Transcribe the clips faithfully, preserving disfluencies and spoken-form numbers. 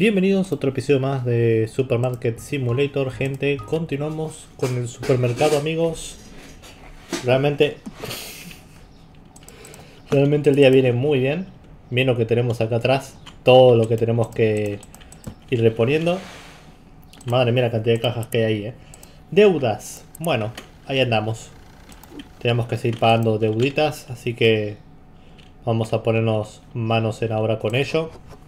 Bienvenidos a otro episodio más de Supermarket Simulator, gente. Continuamos con el supermercado, amigos. Realmente, realmente el día viene muy bien. Bien lo que tenemos acá atrás, todo lo que tenemos que ir reponiendo. Madre mía la cantidad de cajas que hay ahí, eh. Deudas, bueno, ahí andamos. Tenemos que seguir pagando deuditas, así que vamos a ponernos manos en obra con ello.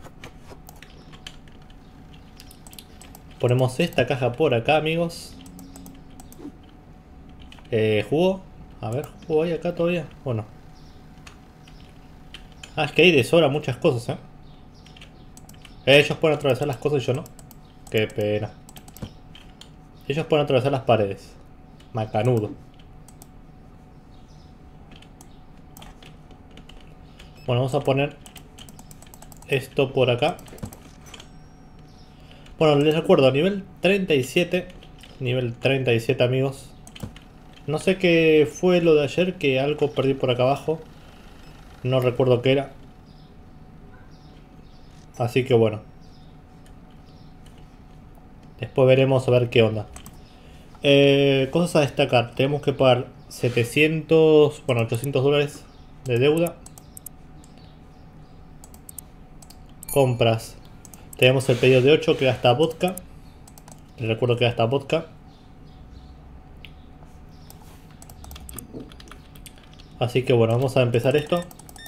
Ponemos esta caja por acá, amigos. Eh, ¿Jugo? A ver, ¿jugo hay acá todavía? Bueno. Ah, es que hay de sobra muchas cosas, ¿eh? Ellos pueden atravesar las cosas y yo no. Qué pena. Ellos pueden atravesar las paredes. Macanudo. Bueno, vamos a poner esto por acá. Bueno, les recuerdo, nivel treinta y siete. Nivel treinta y siete, amigos. No sé qué fue lo de ayer, que algo perdí por acá abajo. No recuerdo qué era. Así que bueno. Después veremos a ver qué onda. Eh, cosas a destacar. Tenemos que pagar setecientos, bueno, ochocientos dólares de deuda. Compras. Tenemos el pedido de ocho que gasta vodka. Les recuerdo que gasta vodka. Así que bueno, vamos a empezar esto.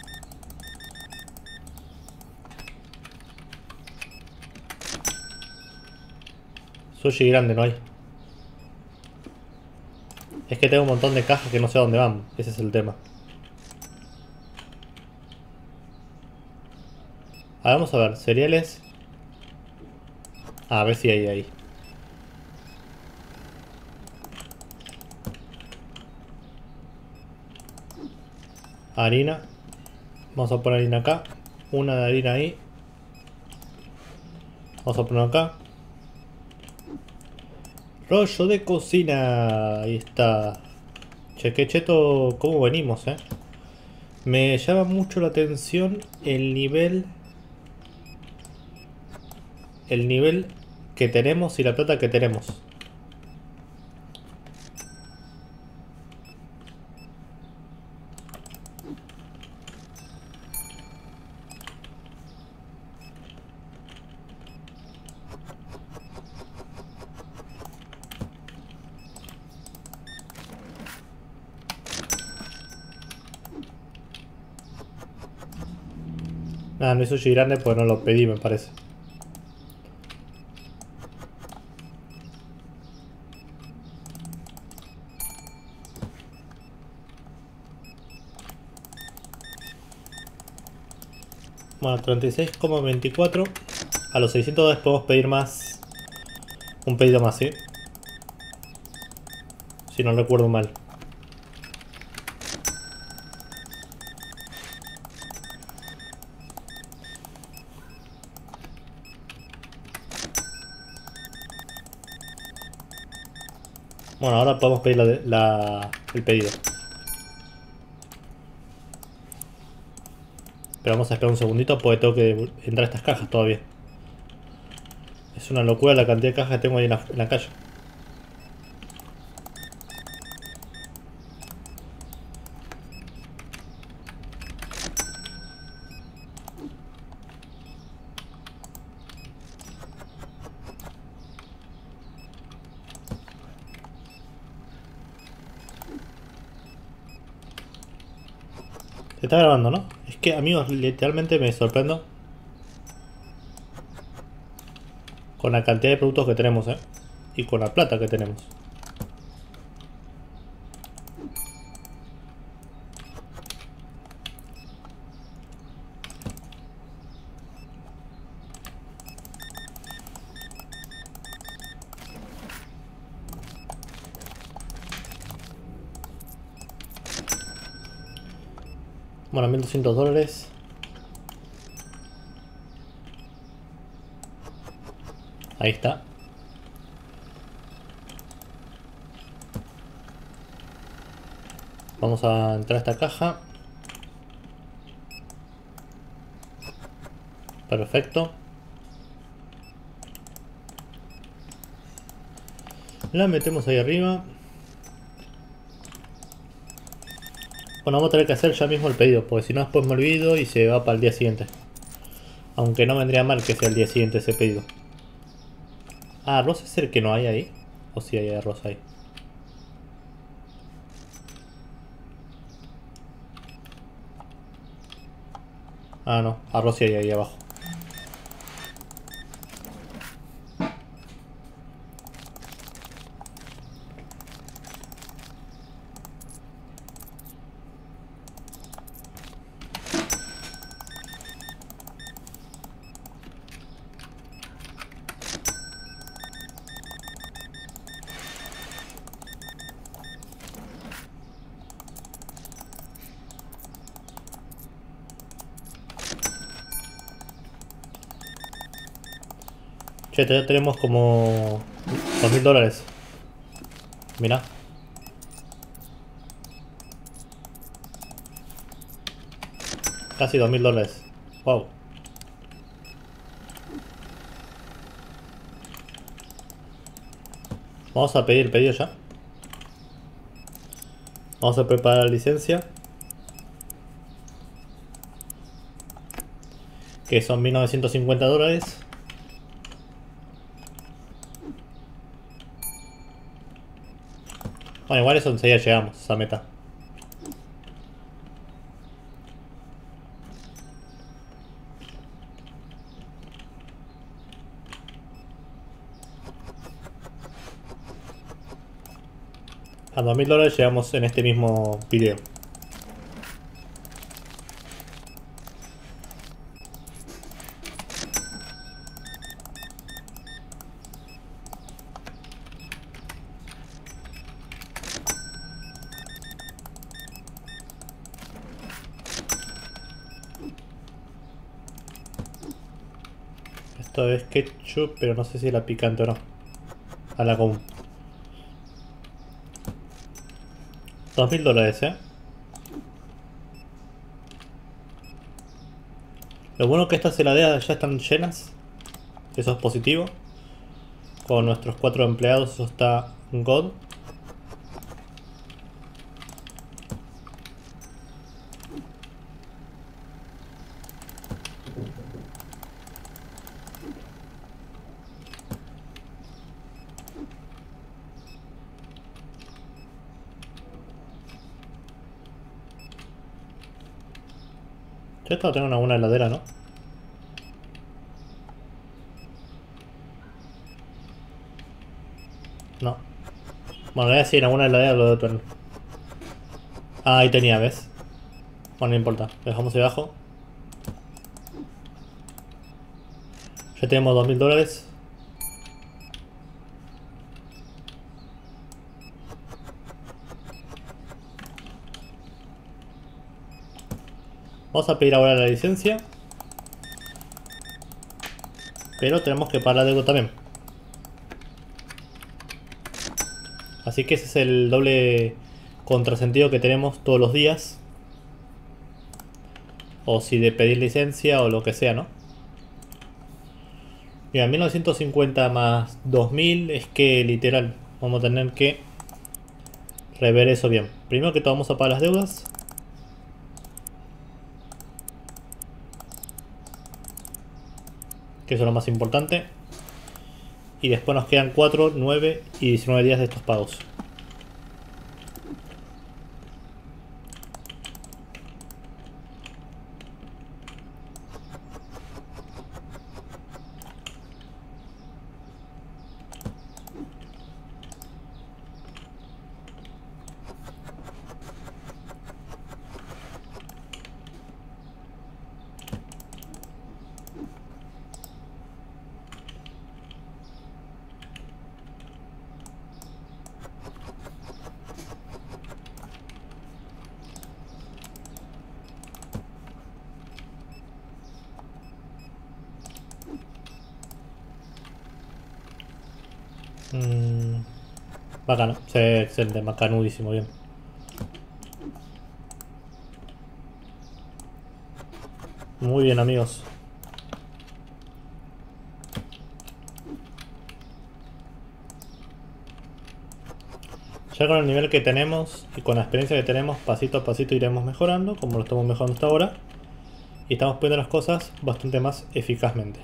Sushi grande no hay. Es que tengo un montón de cajas que no sé a dónde van. Ese es el tema. Ahora vamos a ver, cereales. A ver si hay ahí. Harina. Vamos a poner harina acá. Una de harina ahí. Vamos a poner acá. Rollo de cocina. Ahí está. Che, que cheto, cómo venimos, eh. Me llama mucho la atención el nivel. El nivel que tenemos y la plata que tenemos. Nada, no es sushi grande pues no lo pedí, me parece. Bueno, treinta y seis coma veinticuatro. A los seiscientos dólares podemos pedir más. Un pedido más, ¿sí? Si no recuerdo mal. Bueno, ahora podemos pedir la, la, el pedido. Pero vamos a esperar un segundito porque tengo que entrar a estas cajas todavía. Es una locura la cantidad de cajas que tengo ahí en la, en la calle. Se está grabando, ¿no? Es que, amigos, literalmente me sorprendo con la cantidad de productos que tenemos, ¿eh? Y con la plata que tenemos. Bueno, mil doscientos dólares. Ahí está. Vamos a entrar a esta caja. Perfecto. La metemos ahí arriba. Bueno, vamos a tener que hacer ya mismo el pedido, porque si no después me olvido y se va para el día siguiente. Aunque no vendría mal que sea el día siguiente ese pedido. Ah, arroz es el que no hay ahí. O si hay arroz ahí. Ah, no, arroz sí hay ahí abajo. Che, ya tenemos como dos mil dólares. Mirá. Casi dos mil dólares. Wow. Vamos a pedir el pedido ya. Vamos a preparar la licencia. Que son mil novecientos cincuenta dólares. Bueno, igual eso enseguida llegamos a esa meta. A dos mil dólares llegamos en este mismo video. Esto es ketchup, pero no sé si la picante o no. A la común. dos mil dólares, eh. Lo bueno que estas heladeras ya están llenas. Eso es positivo. Con nuestros cuatro empleados eso está God. Yo esto tengo una buena heladera, ¿no? No. Bueno, voy a decir en alguna heladera lo de otro. Ah, ahí tenía, ¿ves? Bueno, no importa. Lo dejamos ahí abajo. Ya tenemos dos mil dólares. Vamos a pedir ahora la licencia. Pero tenemos que pagar la deuda también. Así que ese es el doble contrasentido que tenemos todos los días. O si de pedir licencia o lo que sea, ¿no? Mira, mil novecientos cincuenta más dos mil es que literal vamos a tener que rever eso bien. Primero que todo vamos a pagar las deudas. Que eso es lo más importante. Y después nos quedan cuatro, nueve y diecinueve días de estos pagos. Mm, bacano, sí, excelente, bacanudísimo, bien. Muy bien, amigos. Ya con el nivel que tenemos y con la experiencia que tenemos, pasito a pasito iremos mejorando, como lo estamos mejorando hasta ahora. Y estamos poniendo las cosas bastante más eficazmente.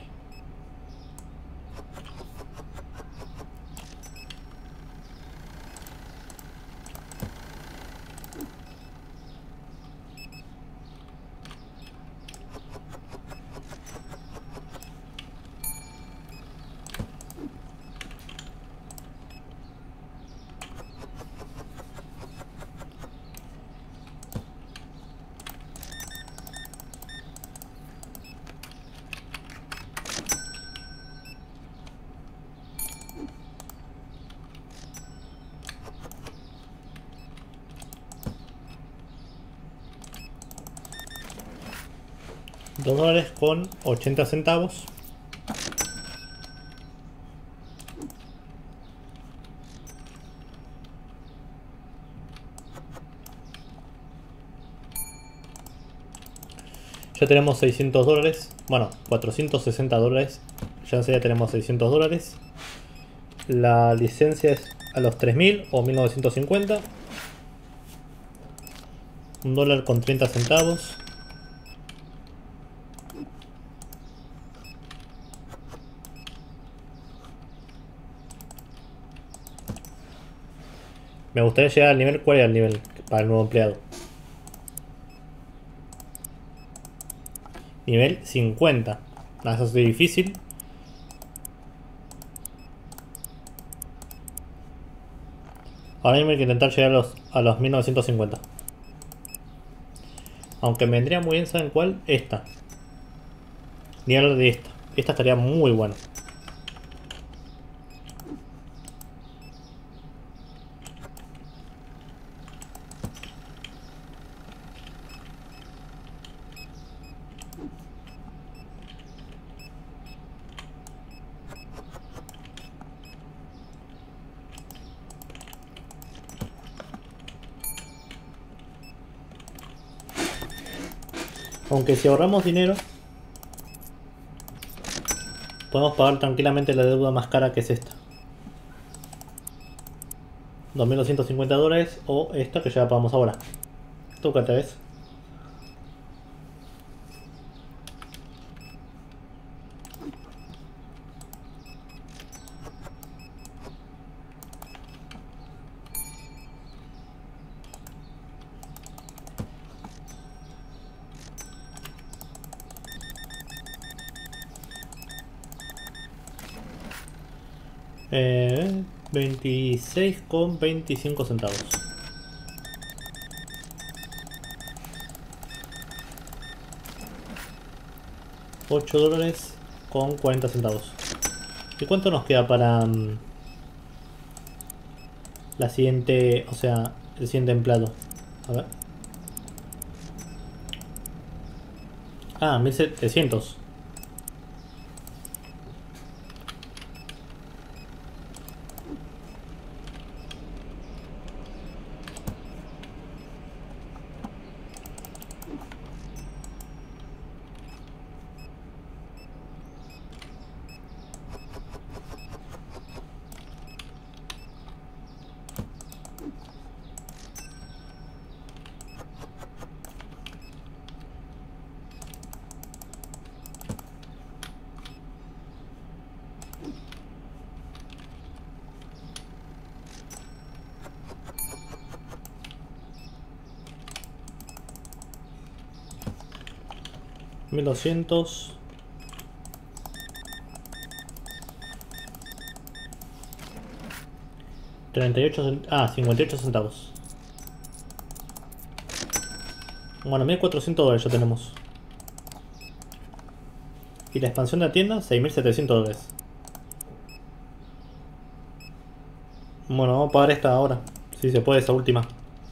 dos dólares con ochenta centavos. Ya tenemos seiscientos dólares. Bueno, cuatrocientos sesenta dólares. Ya enseguida tenemos seiscientos dólares. La licencia es a los tres mil o mil novecientos cincuenta. Un dólar con treinta centavos. Me gustaría llegar al nivel. ¿Cuál era el nivel para el nuevo empleado? Nivel cincuenta. Nada, eso es difícil. Ahora mismo hay que intentar llegar a los, a los mil novecientos cincuenta. Aunque me vendría muy bien, ¿saben cuál? Esta. Nivel de esta. Esta estaría muy buena. Aunque si ahorramos dinero, podemos pagar tranquilamente la deuda más cara, que es esta. dos mil doscientos cincuenta dólares o esta que ya la pagamos ahora. Tócate, ¿ves? Eh, veintiséis con veinticinco centavos. ocho dólares con cuarenta centavos. ¿Y cuánto nos queda para um, la siguiente, o sea, el siguiente empleado? A ver. Ah, mil setecientos. mil doscientos. treinta y ocho cent... Ah, cincuenta y ocho centavos. Bueno, mil cuatrocientos dólares ya tenemos. Y la expansión de la tienda, seis mil setecientos dólares. Bueno, vamos a pagar esta ahora. Si se puede, esa última.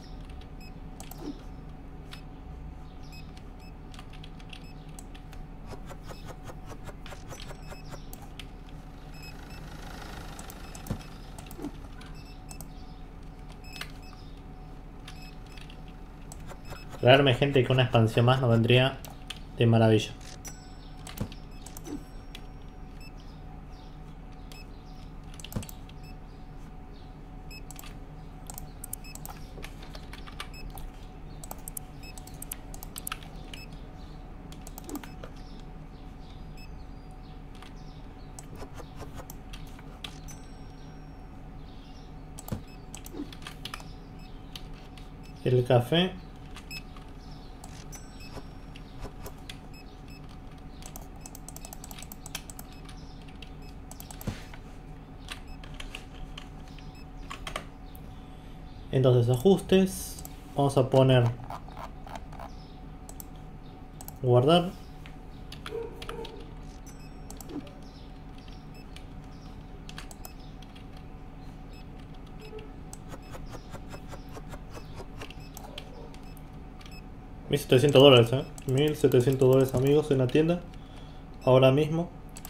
Traerme gente que una expansión más nos vendría de maravilla. El café. Entonces ajustes. Vamos a poner guardar. mil setecientos dólares, eh. mil setecientos dólares, amigos, en la tienda. Ahora mismo.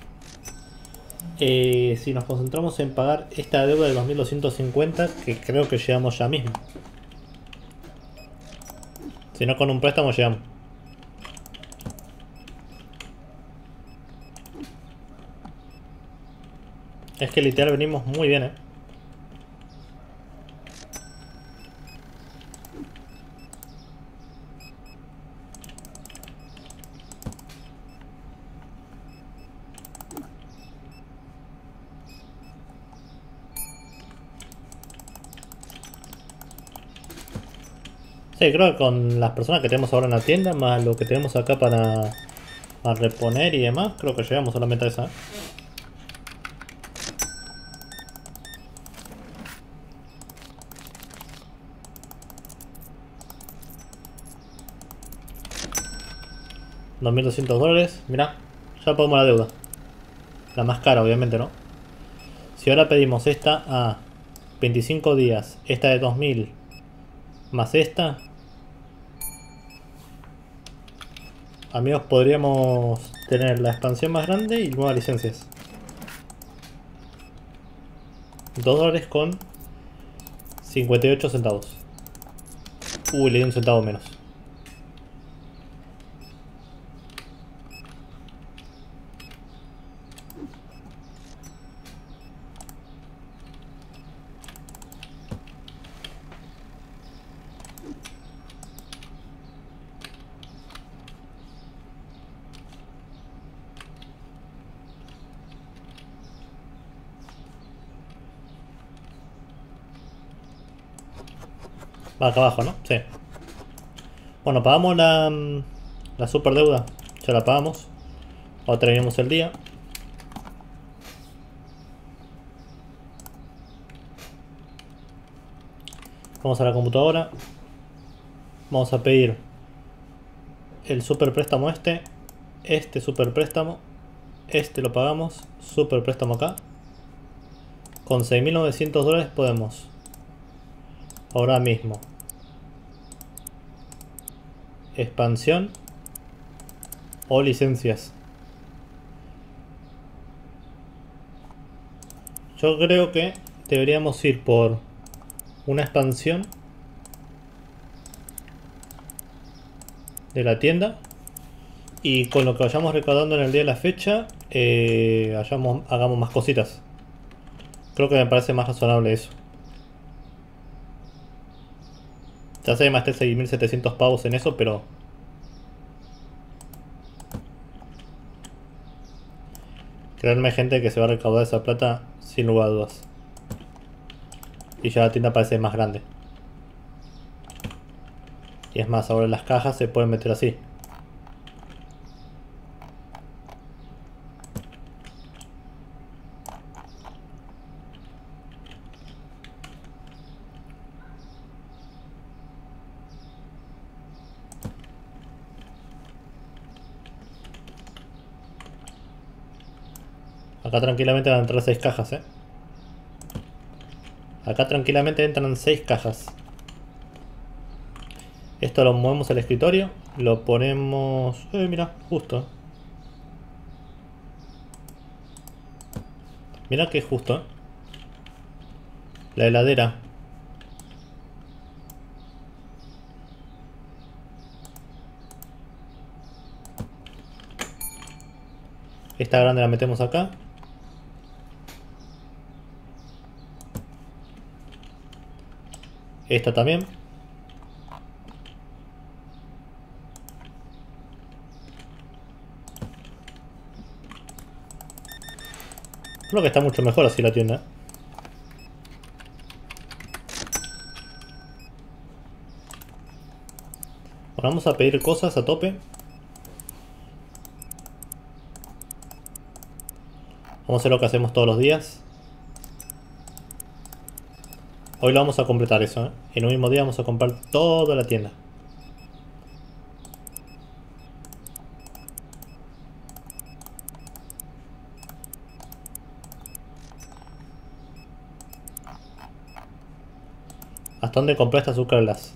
Eh, si nos concentramos en pagar esta deuda de dos mil doscientos cincuenta, que creo que llegamos ya mismo. Si no, con un préstamo llegamos. Es que literal venimos muy bien, eh. Sí, creo que con las personas que tenemos ahora en la tienda, más lo que tenemos acá para, para reponer y demás, creo que llegamos solamente a esa. dos mil doscientos dólares, mirá, ya pagamos la deuda. La más cara, obviamente, ¿no? Si ahora pedimos esta a veinticinco días, esta de dos mil, más esta, amigos, podríamos tener la expansión más grande y nuevas licencias. dos dólares con cincuenta y ocho centavos. Uy, le di un centavo menos. Va acá abajo, ¿no? Sí. Bueno, pagamos la, la super deuda. Ya la pagamos. Ahora terminamos el día. Vamos a la computadora. Vamos a pedir el super préstamo este. Este super préstamo. Este lo pagamos. Super préstamo acá. Con seis mil novecientos dólares podemos ahora mismo expansión o licencias. Yo creo que deberíamos ir por una expansión de la tienda y con lo que vayamos recaudando en el día de la fecha eh, hayamos, hagamos más cositas. Creo que me parece más razonable eso. Ya sé que me gasté seis mil setecientos pavos en eso, pero créanme, gente, que se va a recaudar esa plata sin lugar a dudas. Y ya la tienda parece más grande. Y es más, ahora las cajas se pueden meter así. Acá tranquilamente van a entrar seis cajas, eh. Acá tranquilamente entran seis cajas. Esto lo movemos al escritorio. Lo ponemos... Eh, mira, justo. Mira que justo, eh. La heladera. Esta grande la metemos acá. Esta también. Creo que está mucho mejor así la tienda. Bueno, vamos a pedir cosas a tope. Vamos a hacer lo que hacemos todos los días. Hoy lo vamos a completar eso, ¿eh? En un mismo día vamos a comprar toda la tienda. ¿Hasta dónde compraste azúcar glass?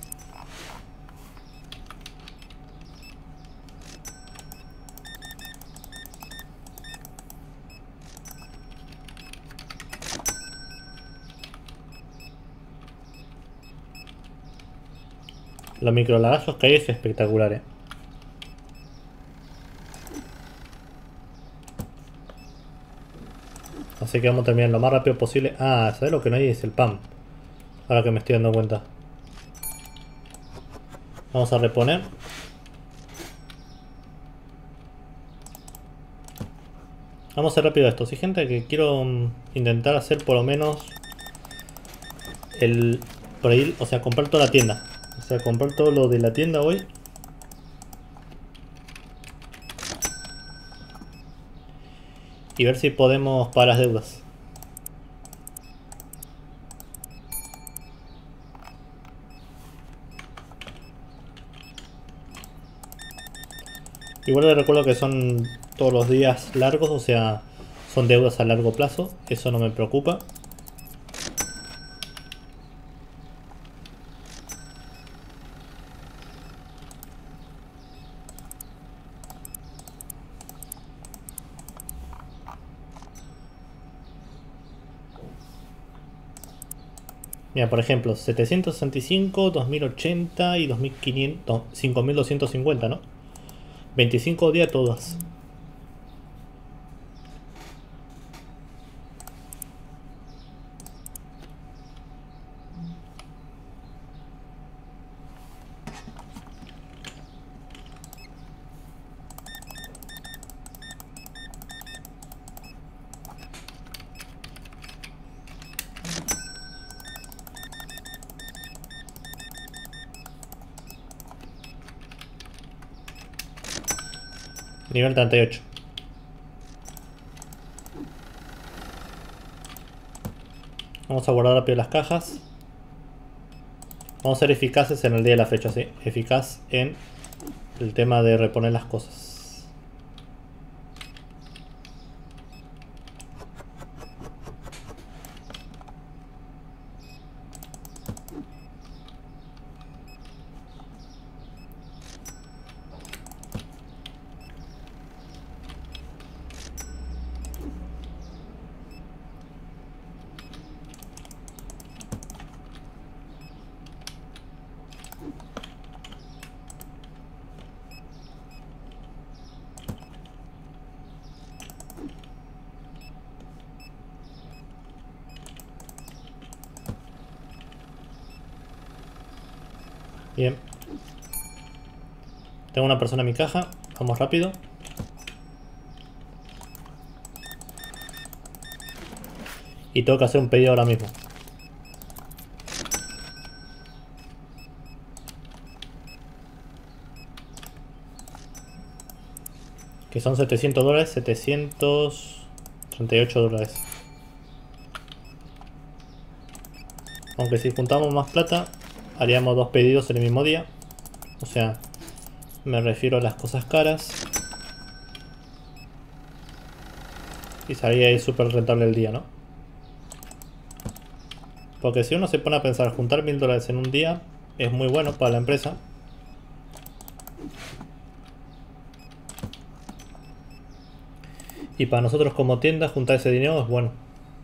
Los microlagazos que hay es espectacular, eh. Así que vamos a terminar lo más rápido posible. Ah, ¿sabes lo que no hay? Es el pan. Ahora que me estoy dando cuenta. Vamos a reponer. Vamos a hacer rápido esto. Sí, gente, que quiero um, intentar hacer por lo menos el... por ahí, o sea, comprar toda la tienda. O sea, comprar todo lo de la tienda hoy. Y ver si podemos pagar las deudas. Igual les recuerdo que son todos los días largos, o sea, son deudas a largo plazo. Eso no me preocupa. Mira, por ejemplo, setecientos sesenta y cinco, dos mil ochenta y dos mil quinientos, cinco mil doscientos cincuenta, ¿no? veinticinco días todas. Nivel treinta y ocho. Vamos a guardar rápido las cajas. Vamos a ser eficaces en el día de la fecha, sí. Eficaz en el tema de reponer las cosas. Bien. Tengo una persona en mi caja. Vamos rápido. Y tengo que hacer un pedido ahora mismo. Que son setecientos dólares. setecientos treinta y ocho dólares. Aunque si juntamos más plata, haríamos dos pedidos en el mismo día. O sea, me refiero a las cosas caras. Y salía ahí súper rentable el día, ¿no? Porque si uno se pone a pensar, juntar mil dólares en un día es muy bueno para la empresa. Y para nosotros como tienda, juntar ese dinero es bueno.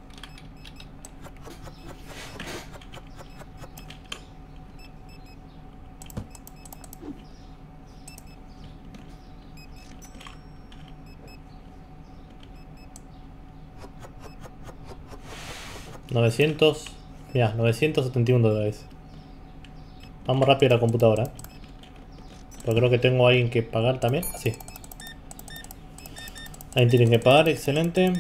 novecientos, mira, novecientos setenta y uno dólares. Vamos rápido a la computadora. Porque creo que tengo a alguien que pagar también. Así. Alguien tiene que pagar, excelente.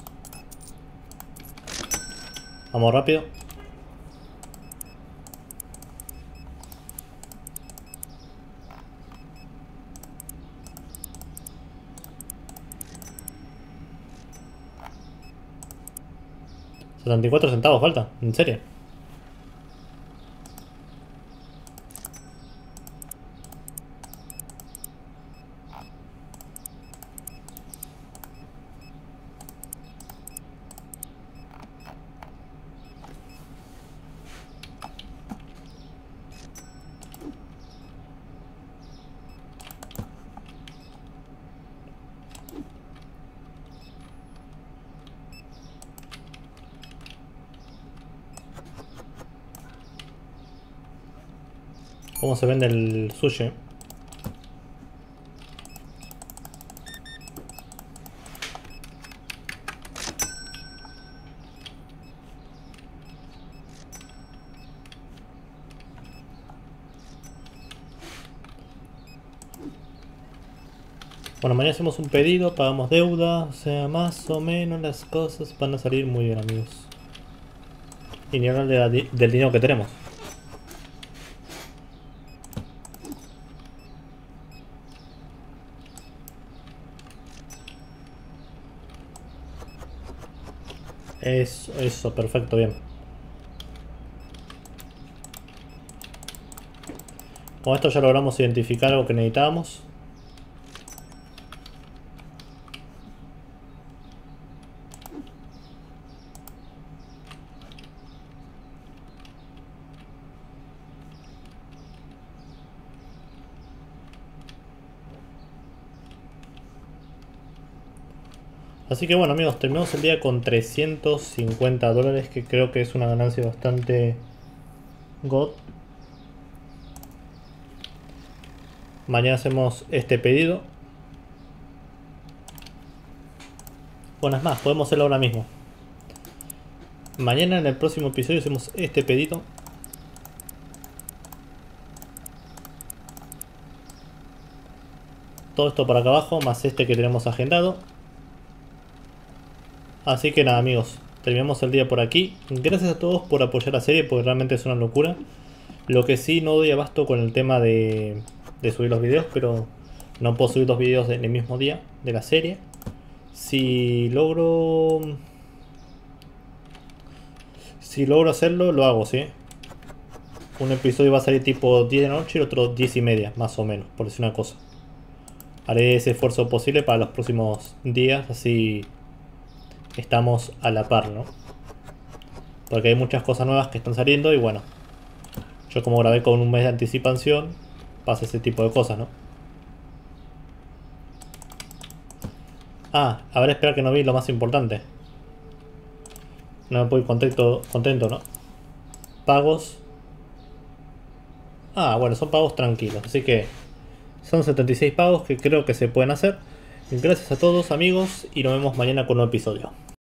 Vamos rápido. setenta y cuatro centavos falta, ¿en serio? ¿Cómo se vende el sushi? Bueno, mañana hacemos un pedido, pagamos deuda, o sea, más o menos las cosas van a salir muy bien, amigos. Y ni hablar de la di- del dinero que tenemos. Eso, eso, perfecto, bien. Con esto ya logramos identificar algo que necesitábamos. Así que bueno, amigos, terminamos el día con trescientos cincuenta dólares, que creo que es una ganancia bastante god. Mañana hacemos este pedido. Bueno, es más, podemos hacerlo ahora mismo. Mañana en el próximo episodio hacemos este pedido. Todo esto para acá abajo, más este que tenemos agendado. Así que nada, amigos, terminamos el día por aquí. Gracias a todos por apoyar la serie, porque realmente es una locura. Lo que sí, no doy abasto con el tema de, de subir los videos, pero no puedo subir dos videos en el mismo día de la serie. Si logro... Si logro hacerlo, lo hago, ¿sí? Un episodio va a salir tipo diez de la noche y el otro diez y media, más o menos, por decir una cosa. Haré ese esfuerzo posible para los próximos días, así estamos a la par, ¿no? Porque hay muchas cosas nuevas que están saliendo y bueno, yo como grabé con un mes de anticipación, pasa ese tipo de cosas, ¿no? Ah, habrá esperar que no vi lo más importante. No me puedo ir contento, contento, ¿no? Pagos. Ah, bueno, son pagos tranquilos, así que son setenta y seis pagos que creo que se pueden hacer. Gracias a todos, amigos, y nos vemos mañana con un nuevo episodio.